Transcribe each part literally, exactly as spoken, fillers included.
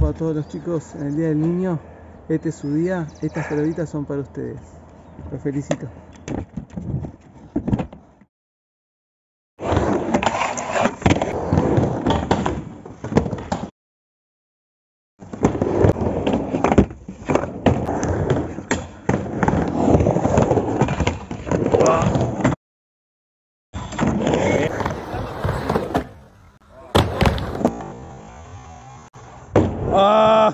a todos los chicos en el Día del Niño. Este es su día, estas pelotitas son para ustedes. Los felicito. ¡Ah!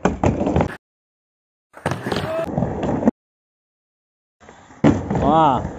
¡Ah!